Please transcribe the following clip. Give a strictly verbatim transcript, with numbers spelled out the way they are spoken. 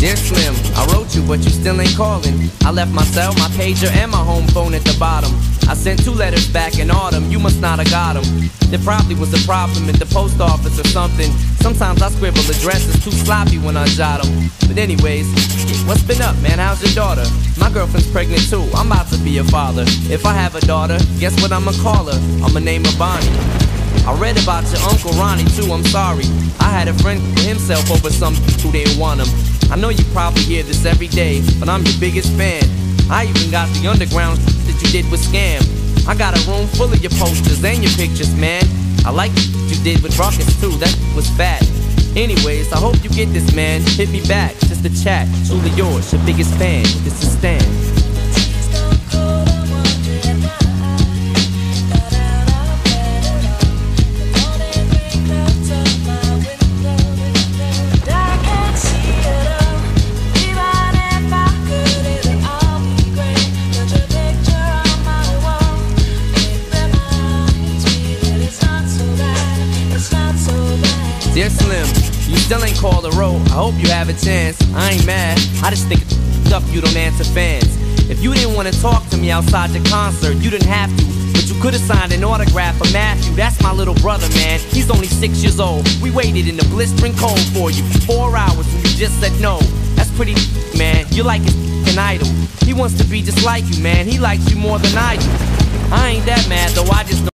Dear Slim, I wrote you, but you still ain't calling. I left my cell, my pager, and my home phone at the bottom. I sent two letters back in autumn, you must not have got them. There probably was a problem in the post office or something. Sometimes I scribble addresses too sloppy when I jot them. But anyways, what's been up, man? How's your daughter? My girlfriend's pregnant too, I'm about to be a father. If I have a daughter, guess what I'ma call her? I'ma name her Bonnie. I read about your Uncle Ronnie too, I'm sorry. I had a friend kill himself over some who didn't want him. I know you probably hear this every day, but I'm your biggest fan. I even got the underground that you did with Scam. I got a room full of your posters and your pictures, man. I like what you did with Ruckus too, that was fat. Anyways, I hope you get this, man. Hit me back, just a chat. Truly yours, your biggest fan. This is Stan. Dear Slim, you still ain't called a row. I hope you have a chance. I ain't mad, I just think it's up you don't answer fans. If you didn't want to talk to me outside the concert, you didn't have to, but you could've signed an autograph for Matthew. That's my little brother, man. He's only six years old. We waited in the blistering cold for you for four hours and you just said no. That's pretty, man. You're like his f***ing idol. He wants to be just like you, man. He likes you more than I do. I ain't that mad though, I just don't